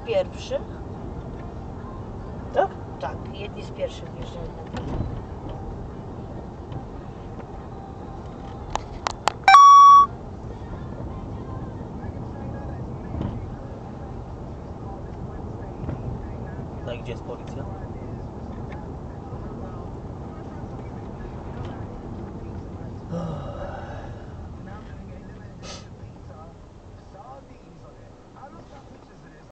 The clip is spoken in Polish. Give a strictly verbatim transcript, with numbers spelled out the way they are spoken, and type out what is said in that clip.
pierwszych. Tak? Tak, jedni z pierwszych wjeżdżali na pewno. No i gdzie jest policja?